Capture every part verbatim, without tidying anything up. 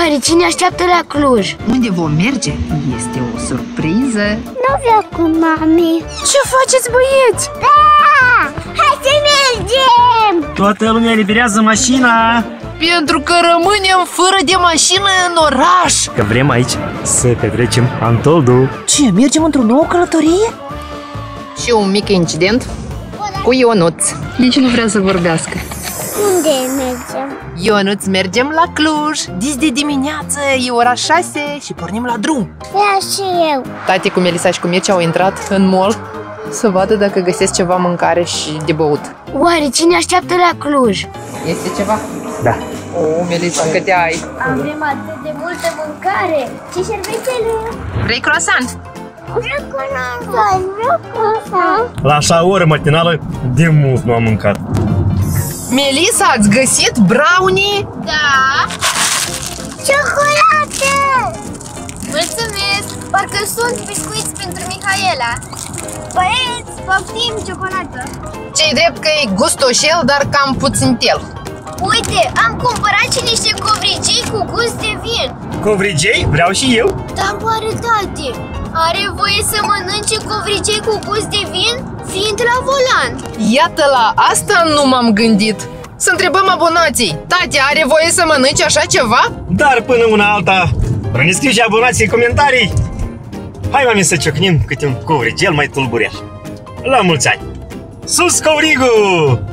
Oare cine așteaptă la Cluj? Unde vom merge este o surpriză. Nu vreau cu mami. Ce faceți, băieți? Da! Hai să mergem! Toată lumea liberează mașina, Pentru că rămânem fără de mașină în oraș. că vrem aici să petrecem Antoldul. Ce, mergem într-o nouă călătorie? Și un mic incident cu Ionuț. Nici nu vrea să vorbească. Unde mergem? Ionuț, mergem la Cluj. Dis de dimineață, e ora șase și pornim la drum. Vreau și eu. Tati cu Melisa și cu Mircea au intrat în mall să vadă dacă găsesc ceva mâncare și de băut. Oare cine așteaptă la Cluj? Este ceva? Da. O, Melisa, câte ai? Avem atât de multă mâncare. Ce șervețele? Vrei croissant? Vreau croissant, vreau croissant. La așa oră matinală, de mult nu am mâncat. Melisa, ați găsit brownie? Da. Ciocolată! Mulțumesc! Parcă sunt biscuiți pentru Mihaela. Băieți, poftim ciocolată. Ce-i drept că e gustoșel, dar cam puțintel. Uite, am cumpărat și niște covrigei cu gust de vin. Covrigei? Vreau și eu. Dar oare, tati, are voie să mănânce covrigei cu gust de vin fiind la volan? Iată, la asta nu m-am gândit. Să întrebăm abonații. Tati, are voie să mănânce așa ceva? Dar până una alta, ne scriu și abonații în comentarii. Hai, mami, să ciocnim câte un covrigel mai tulbureș. La mulți ani! Sus covrigul!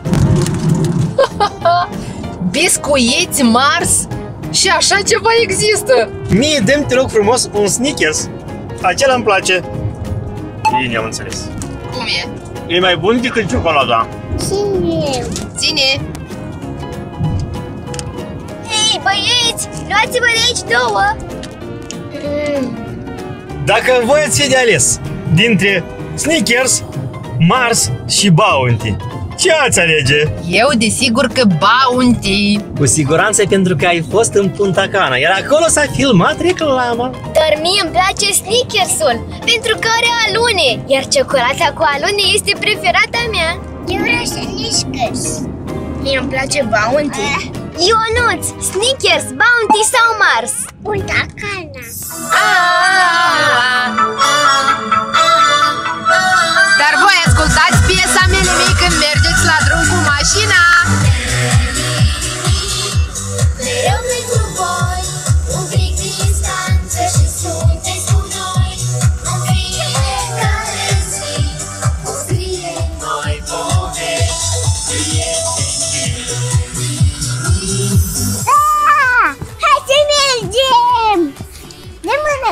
Biscuiți Mars? Și așa ceva există? Mie dă-mi, te rog frumos, un Snickers. Acela îmi place. Bine, am înțeles. Cum e? E mai bun decât ciocolata. Și eu. Ține! Hei, băieți, luați-vă de aici două. Mm. Dacă voi ați fi de ales dintre Snickers, Mars și Bounty, ce ați alege? Eu desigur că Bounty. Cu siguranță pentru că ai fost în Punta Cana, iar acolo s-a filmat reclama. Dar mie îmi place Snickersul, pentru că are alune, iar ciocolata cu alune este preferata mea. Eu vreau Snickers. Mie îmi place Bounty. Ionuț, Snickers, Bounty sau Mars? Punta Cana. Dar voi ascultați piesa Mele-mii când mergeți la drum cu mașina. Mereu pentru voi, un pic de distanță și sunteți cu noi. În fiecare zi, o scrie noi povești. Da! Hai să mergem! De mână!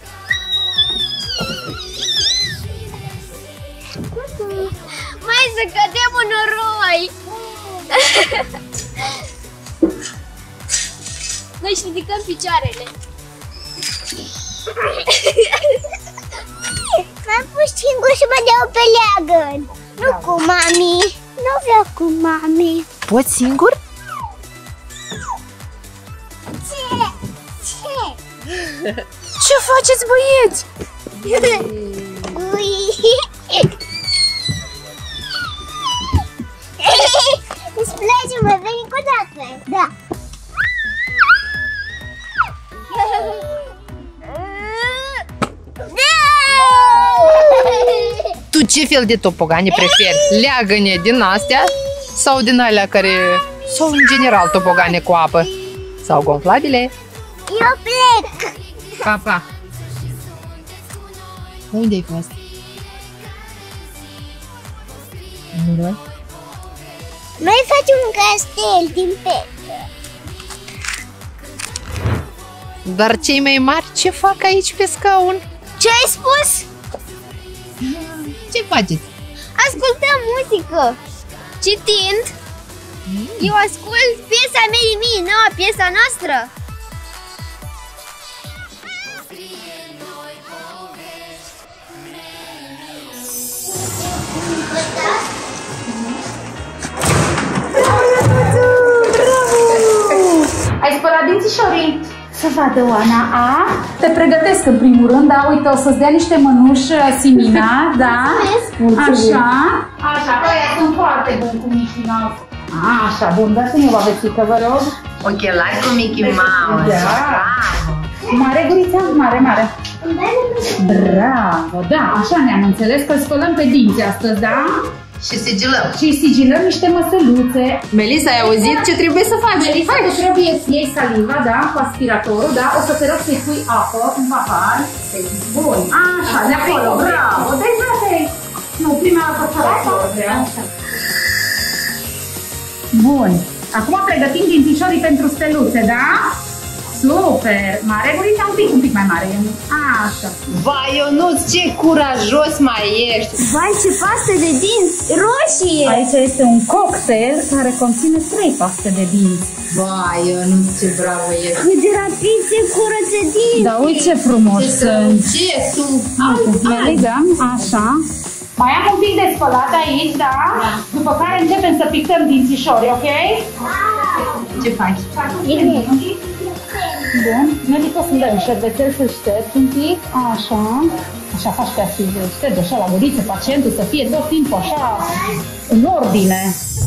Mai să cădem în noroi! Noi își ridicăm picioarele. M-am pus singur și mă dau pe leagăn. Nu cu mami. Nu vreau cu mami. Poți singur? Ce? Ce? Ce faceți, băieți? Îți place, mă veni cu dată? Da. Tu ce fel de topogane preferi? Leagăne din astea sau din alea care... sau în general topogane cu apă? Sau gonflabile? Eu plec. Pa, pa! Unde ai fost? Noi? Noi facem un castel din pietre. Dar cei mai mari ce fac aici pe scaun? Ce ai spus? Ce faceți? Ascultăm muzică. Citind. Mm. Eu ascult piesa Mele-mii, noua piesa noastră. Ai spălat dințișorii? Să vadă, Oana, a? Te pregătesc în primul rând, da? Uite, o să-ți dea niște mănuși, Simina, da? Mulțumesc. Așa, așa, că aia sunt foarte buni cu Mickey Mouse. Așa, bun, dați-mi o bavețică, vă rog. Ochelari cu Mickey Mouse. Da. Mare gurița, mare, mare. Bravo, da, așa ne-am înțeles că spălăm pe dinți astăzi, da? Și sigilăm. Și sigilăm niște măsăluțe. Melissa, ai auzit ce trebuie să faci? Melissa, tu trebuie să iei saliva, da, cu aspiratorul, da? O să te rog să-i pui apă în pahar. Bun, așa, de acolo, bravo. Deja te... Nu, prima dată fără. Bun. Acum pregătim dințișorii pentru steluțe, da? Super! Mare gurița, un pic, un pic mai mare. Așa. Vai, Ionuț, ce curajos mai ești! Vai, ce pastă de dinți roșie! Aici este un cocktail care conține trei paste de dinți. Vai, Ionuț, ce bravo ești! Cât de rapid se curăță dinți! Da, uite ce frumos sunt! Ce sunt? Le legăm, așa. Mai am un pic de spălat aici, da? După care începem să pictăm dințișorii, ok? Ce faci? Bine. Bun, noi poți să-mi dai un șervețel să ștergi un pic, așa. Așa faci pe astea, ștergi așa la guriță, pacientul să fie tot timpul așa, în ordine.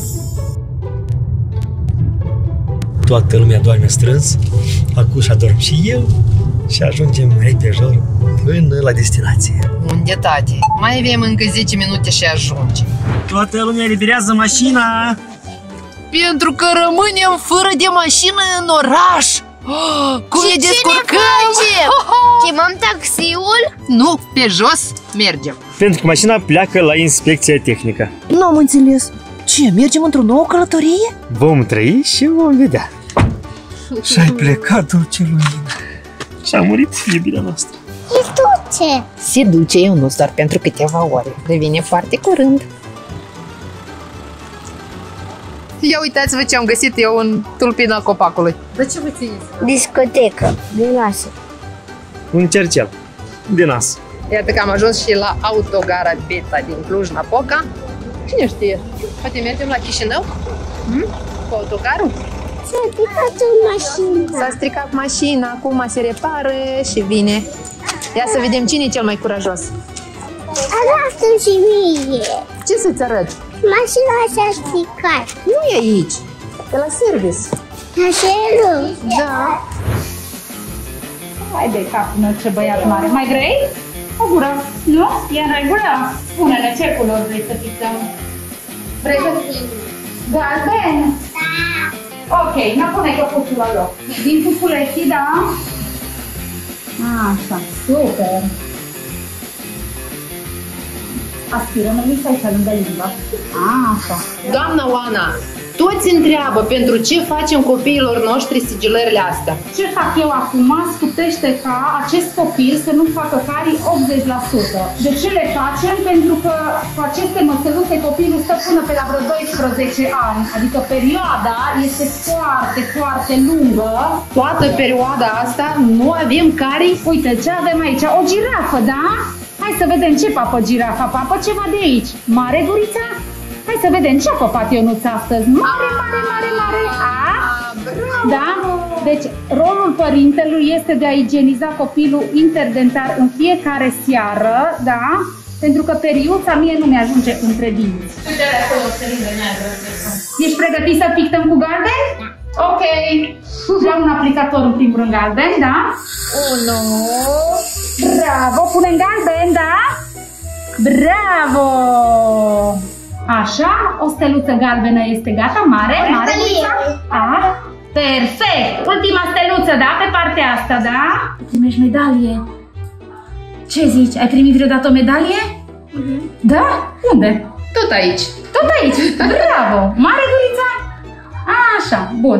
Toată lumea doarme strâns, acum și adorm și eu și ajungem repejor până la destinație. Unde, tati? Mai avem încă zece minute și ajungi. Toată lumea eliberează mașina! Pentru că rămânem fără de mașină în oraș! Oh, cum Și ne ce descurcăm? ne facem? Chemăm taxiul? Nu, pe jos mergem. Pentru că mașina pleacă la inspecția tehnică. Nu am înțeles. Ce, mergem într-o nouă călătorie? Vom trăi și vom vedea. Și-ai plecat, dulce lumină. Și-a murit iubirea noastră. E duce! Se duce, eu nu doar pentru câteva ore. Revine foarte curând. Ia uitați-vă ce am găsit eu în tulpina copacului. De ce vă țineți? Discotecă, de lasă. Un cercel din nas. Iată că am ajuns și la autogara Beta din Cluj-Napoca. Cine știe? Poate mergem la Chișinău? Hmm? Cu autogarul? S-a stricat mașina. S-a stricat mașina, acum se repară și vine. Ia să vedem cine e cel mai curajos. Arată-mi și mie. Ce să-ți arăt? Mașina s-a stricat. Nu e aici, e la service. Așa e rău. Da. Hai de capul meu, ce băiat mare. Mai vrei? O gură. Nu? E în regulă? Spune-ne ce culori vrei să pictăm. Vrei să... Galben? Da. Ok, nu pune căpuțul la loc. Din cupuleții, da? Așa, super. Aspiră, Melissa, aici lângă limba. Așa. Doamna Oana, toți întreabă pentru ce facem copiilor noștri sigilările astea. Ce fac eu acum? Scutește ca acest copil să nu facă carii optzeci la sută. De ce le facem? Pentru că cu aceste măsăluțe copilul stă până pe la vreo doisprezece ani. Adică perioada este foarte, foarte lungă. Toată perioada asta nu avem carii. Uite ce avem aici, o girafă, da? Hai să vedem ce papă girafa, papă ceva de aici. Mare gurița? Hai să vedem ce a păpat Ionuț astăzi. Mare, mare, mare, mare. A? Da? Deci rolul părintelui este de a igieniza copilul interdentar în fiecare seară, da? Pentru că periuța mie nu mi-ajunge între dinți. Ești pregătit să pictăm cu galben? Ok. Luăm un aplicator în primul rând galben, da? Unu. Bravo, punem galben, da? Bravo! Așa, o steluță galbenă este gata, mare, mare. A, perfect! Ultima steluță, da? Pe partea asta, da? Primești medalie. Ce zici? Ai primit vreodată o medalie? Mm-hmm. Da? Unde? Tot aici. Tot aici. Bravo! Mare gurița? Așa, bun.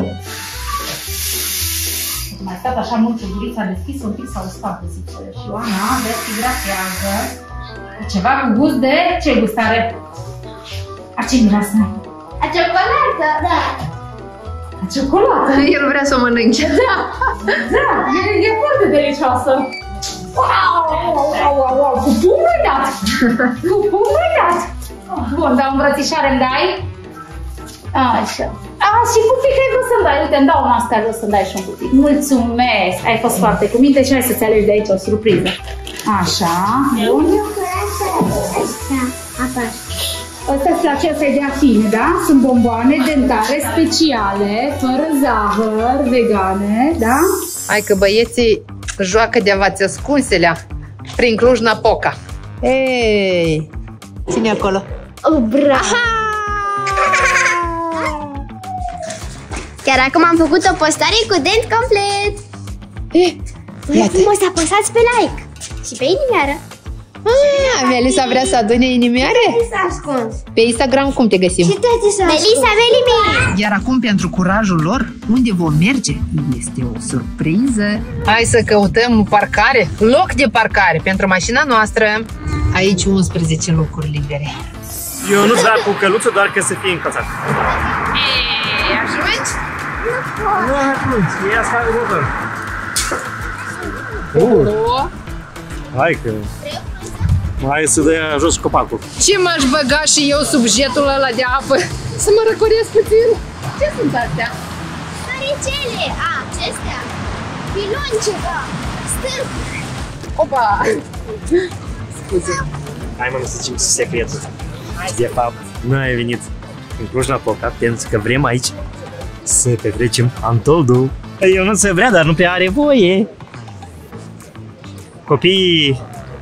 Mai stat așa mult cu gurița deschisă, un pic sau în spate, zice. Și Oana desfigratează. Ceva cu gust de... Ce gust are? A ce miroase? A ciocolată, da. A ciocolată? El vrea să o mănânce. Da, da, e, e foarte delicioasă. Wow, wow, wow, wow, wow. Cu pumn mai dat. Cu pumn mai dat. Bun, dar o îmbrățișare îmi dai? Așa. A, și cutii că ai vrut să-mi dai. Uite, îmi dau masca, ai vrut să-mi dai și un cutii. Mulțumesc, ai fost foarte cu minte și hai să-ți alegi de aici o surpriză. Așa, bun. Astea sunt acestea de afine, da? Sunt bomboane dentare speciale, fără zahăr, vegane, da? Hai că băieții joacă de avați ascunselea prin Cluj-Napoca. Ei, ține acolo. Oh, bravo! Chiar acum am făcut o postare cu dent complet. Vă rog frumos, apăsați pe like și pe inimioară. Ah, Melisa vrea să adune inimioare? S-a ascuns. Pe Instagram cum te găsim? Melisa Melimi. Iar acum, pentru curajul lor, unde vom merge este o surpriză. Hai să căutăm parcare, loc de parcare pentru mașina noastră. Aici unsprezece locuri libere. Eu nu-ți dau cu căluță, doar că să fie încălțat. Ei, ajungi? Nu, atunci, e asta rupă. Uh. Hai că... Hai să dea jos copacul. Ce m-aș băga și eu sub jetul ăla de apă? Să mă răcoresc puțin. Ce sunt astea? Floricele. A, acestea. Pilon ceva. Stâlp. Opa! Scuze. Hai mă, să zicem secretul. De fapt, noi am venit în Cluj-Napoca pentru că vrem aici să petrecem Antoldul. Eu nu se vrea, dar nu prea are voie. Copiii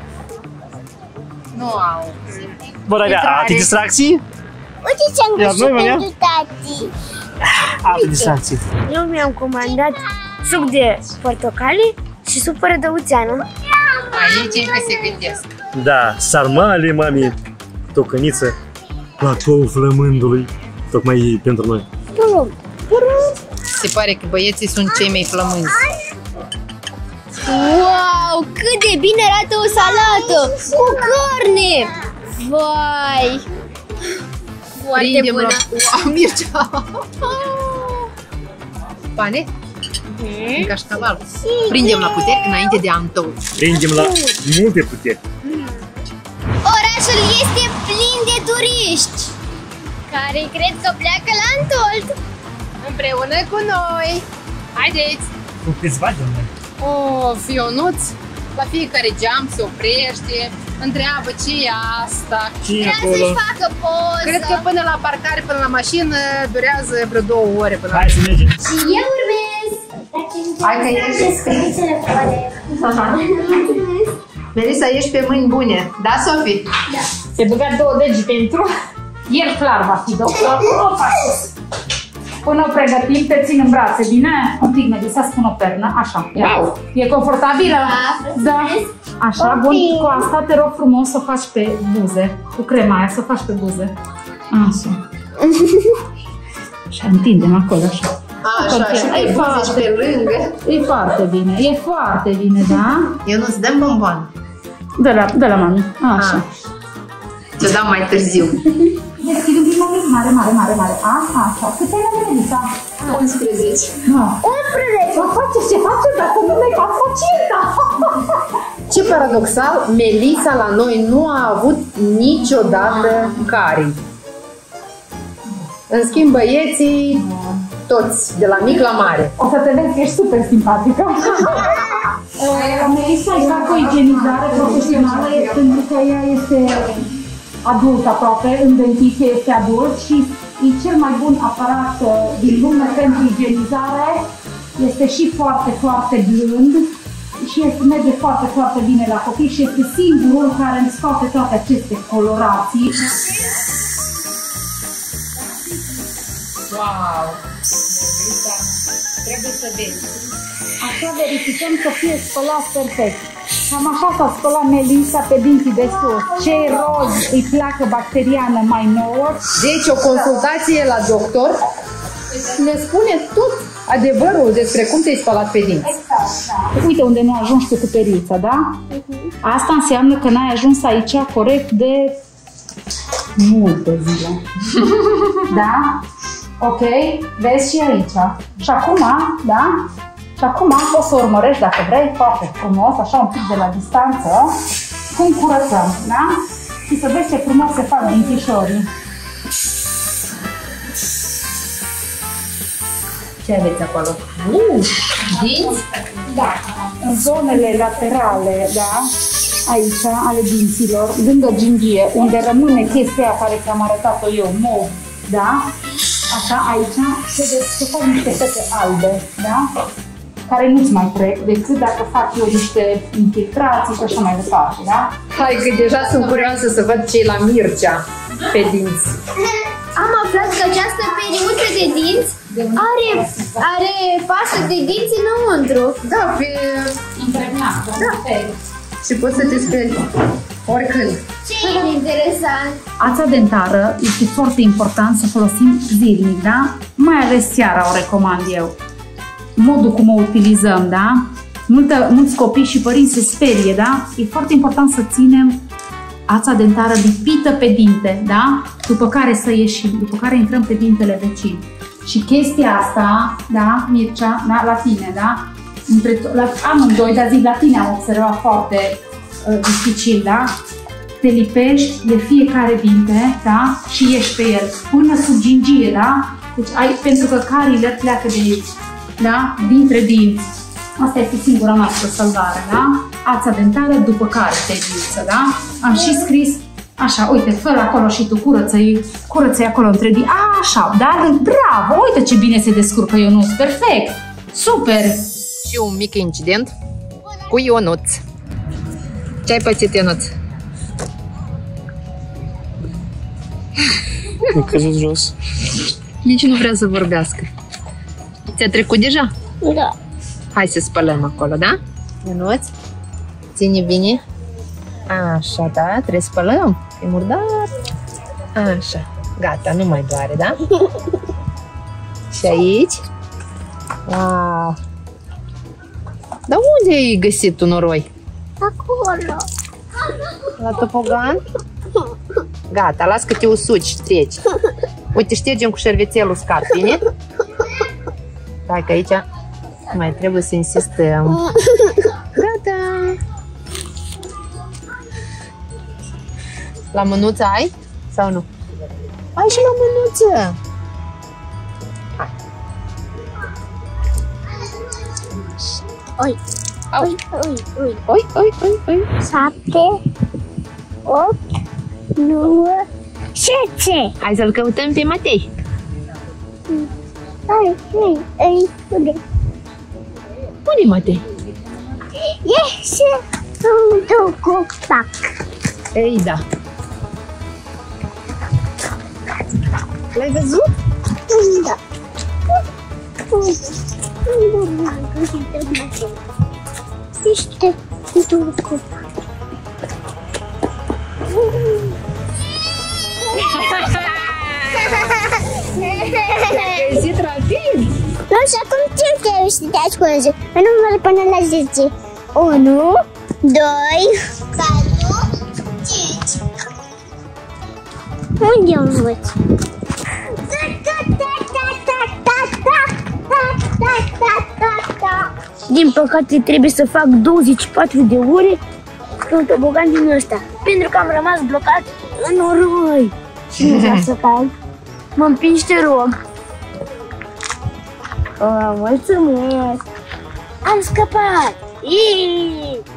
Nu au. vor avea alte distracții? Uite ce-am Iar găsit noi, Maria? pentru tati. Alte distracții. Eu mi-am comandat suc de portocale și supă rădăuțeană. Aici încă se gândesc. Da, sarmale, mami, tocăniță, platou flămândului, tocmai pentru noi. Se pare că băieții sunt cei mai flămânzi. Wow, cât de bine arată o salată cu carne! Vai! Foarte Prindem bună! la... Wow, Mircea! Pane? În cașcaval. Prindem la putere înainte de Antol. Prindem la multe puteri. Orașul este plin de turiști care cred că pleacă la Antold. Împreună cu noi! Haideți! Cu câțiva de noi. Oh, Fionuț, la fiecare geam se oprește, întreabă ce e asta. Cine Vrea acolo? să-și facă poză. Cred că până la parcare, până la mașină, durează vreo două ore până la... Hai să mergem. Și eu urmez. Hai că ești. Melisa, ești pe mâini bune. Da, Sofie? Se băga două degi pentru... El clar va fi doctor. Opa, sus. Până o pregătim, te țin în brațe, bine? Un pic, Melisa, spun o pernă, așa. Wow. E confortabilă? Da. Așa, bun, cu asta te rog frumos să o faci pe buze. Cu crema aia, să o faci pe buze. Așa. Și întindem acolo, așa. Așa, și pe buze și pe lângă. E foarte bine, e foarte bine, da? Eu nu-ți dăm bomboane. De la, de la mami, așa. Ți-o dau mai târziu. Deschid un pic mai mare, mare, mare, mare. Așa, așa. Cât ai la Melisa? unsprezece. Nu. unsprezece! Mă face ce face dacă nu le fac facilita? Ce paradoxal, Melisa la noi nu a avut niciodată carii. În schimb, băieții, toți, de la mic la mare. O să te vezi că ești super simpatică. La Melisa îi fac o igienizare profesională pentru că ea este adult aproape, în dentiție este adult și e cel mai bun aparat din lume pentru igienizare. Este și foarte, foarte blând și este, merge foarte, foarte bine la copii și este singurul care îmi scoate toate aceste colorații. Wow! Melisa, trebuie să vezi. Așa verificăm să fie spălat perfect. Cam așa s-a spălat Melisa pe dinții de sus. Cei roz îi pleacă bacteriană mai nouă. Deci o consultație la doctor ne spune tot adevărul despre cum te-ai spălat pe dinți. Exact, da. Uite unde nu ajungi tu cu periuța, da? Asta înseamnă că n-ai ajuns aici corect de multe zile. Da? Ok? Vezi și aici. Și acum, da? Și acum poți să urmărești, dacă vrei, foarte frumos, așa un pic de la distanță, cum curățăm, da? Și să vezi ce frumos se fac dințișorii. Ce aveți acolo? Uh, dinți? Da, în zonele laterale, da? aici, ale dinților, lângă gingie, unde rămâne chestia care ți-am arătat-o eu, mov, da? Așa, aici, se fac niște fete albe, da? Care nu-ți mai trec decât dacă fac eu niște infiltrații și așa mai departe, da? Hai că deja sunt curioasă să văd ce la Mircea pe dinți. Am aflat că această periuță de dinți are, are pastă de dinți înăuntru. Da, pe... Impregnat, da. Și poți să te speli oricând. Ce interesant! Ața dentară este foarte important să folosim zilnic, da? Mai ales seara o recomand eu. Modul cum o utilizăm, da? Multă, mulți copii și părinți se sperie, da? E foarte important să ținem ața dentară lipită pe dinte, da? După care să ieșim, după care intrăm pe dintele vecin. Și chestia asta, da, Mircea, da, la tine, da? Între, la amândoi, dar zic, la tine am observat foarte uh, dificil, da? Te lipești de fiecare dinte, da? Și ieși pe el, până sub gingie, da? Deci ai, pentru că carile pleacă de aici, da? Dintre dinți. Asta este singura noastră salvare, da? Ața dentară, după care te dință, da? Am și scris, așa, uite, fă acolo și tu, curăță-i, curăță-i acolo între dinți, așa, da? Bravo, uite ce bine se descurcă Ionuț, perfect, super! Și un mic incident cu Ionuț. Ce-ai pățit, Ionuț? Am căzut jos. Nici nu vrea să vorbească. Ți-a trecut deja? Da. Hai să spălăm acolo, da? Ionuț, ține bine. Așa, da, trebuie să spălăm. E murdar. Așa, gata, nu mai doare, da? Și aici? Wow. Dar unde ai găsit tu noroi? Acolo. La topogan? Gata, las că te usuci și treci. Uite, ștergem cu șervețel uscat, bine? Hai că aici mai trebuie să insistăm. Gata! La mânuță ai? Sau nu? Ai și la mânuță! Hai! Oi, Au. oi, oi, oi. Oi, oi, oi, oi! Șapte, opt, nouă, zece. Hai să-l căutăm pe Matei! Hai, hai, hai, unde? Unde-i Matei? Ieși într-un copac. Ei, da! L-ai văzut? Da. Unde m-am găsit în mașină? Ești într-un copac. Ai ieșit rapid! Nu, și acum ce trebuie să te ascunzi? În număr până la zece. unu, doi, patru, cinci. Unde învăț? Din păcate trebuie să fac douăzeci și patru de ore pe un tobogan din ăsta, pentru că am rămas blocat în noroi. Și nu vreau să cad. Mă împingi, te rog. Oh, mulțumesc! Am scăpat! Iii!